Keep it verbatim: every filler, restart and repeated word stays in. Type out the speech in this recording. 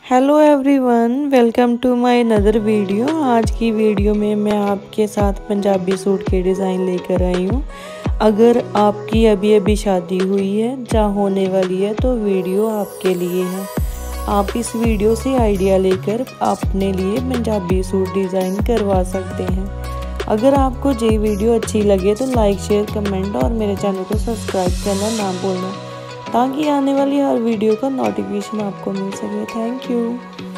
Hello everyone, welcome to my another video. आज की video में मैं आपके साथ पंजाबी सूट के डिज़ाइन लेकर आई हूँ। अगर आपकी अभी अभी शादी हुई है या होने वाली है तो वीडियो आपके लिए है। आप इस वीडियो से आइडिया लेकर अपने लिए पंजाबी सूट डिज़ाइन करवा सकते हैं। अगर आपको ये वीडियो अच्छी लगे तो लाइक शेयर कमेंट और मेरे चैनल को सब्सक्राइब करना ना भूलना, ताकि आने वाली हर वीडियो का नोटिफिकेशन आपको मिल सके। Thank you.